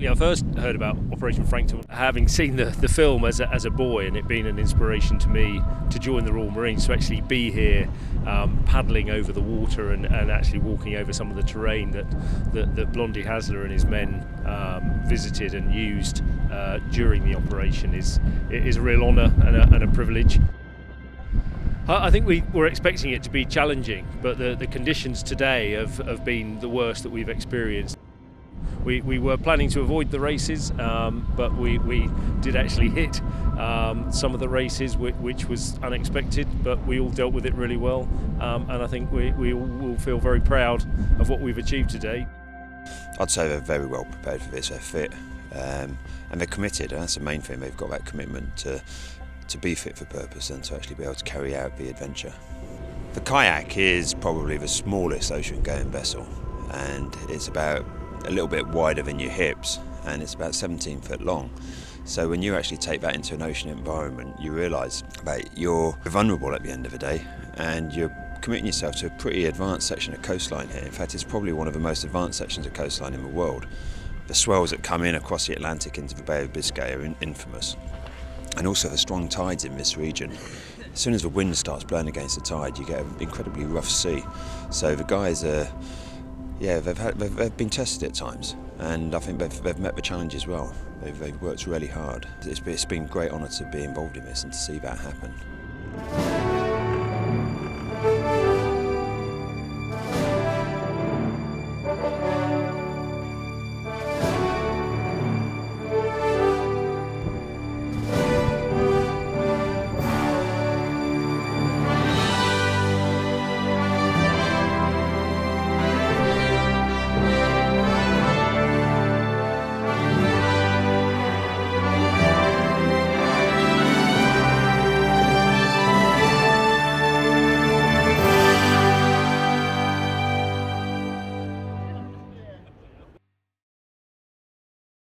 Yeah, I first heard about Operation Frankton having seen the film as a boy, and it being an inspiration to me to join the Royal Marines, to actually be here paddling over the water and actually walking over some of the terrain that Blondie Haslar and his men visited and used during the operation is a real honour and a privilege. I think we were expecting it to be challenging, but the conditions today have been the worst that we've experienced. We were planning to avoid the races, but we did actually hit some of the races, which was unexpected, but we all dealt with it really well, and I think we all will feel very proud of what we've achieved today. I'd say they're very well prepared for this. They're fit and they're committed. That's the main thing. They've got that commitment to be fit for purpose and to actually be able to carry out the adventure. The kayak is probably the smallest ocean-going vessel, and it's about a little bit wider than your hips, and it's about 17 foot long. So when you actually take that into an ocean environment, you realise that you're vulnerable at the end of the day, and you're committing yourself to a pretty advanced section of coastline here. In fact, it's probably one of the most advanced sections of coastline in the world. The swells that come in across the Atlantic into the Bay of Biscay are infamous, and also the strong tides in this region. As soon as the wind starts blowing against the tide, you get an incredibly rough sea. So the guys are, yeah, they've been tested at times, and I think they've met the challenge well. They've worked really hard. It's been a great honour to be involved in this and to see that happen.